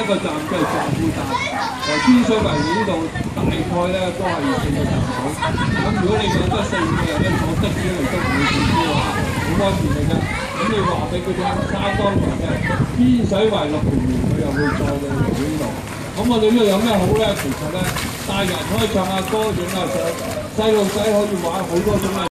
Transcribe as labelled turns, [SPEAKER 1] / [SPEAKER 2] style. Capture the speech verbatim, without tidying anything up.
[SPEAKER 1] 一個站即係壯富站，由天水圍呢度大概咧都係四個站到。咁如果你講得四五個人咧坐的士嚟都唔會少啲喎，好安全嘅啫。咁你話俾佢聽，三當年嘅天水圍落屯門，佢又會載到嚟呢度。咁我哋呢度有咩好咧？其實咧，大人可以唱下歌、影下相，細路仔可以玩好多種嘅。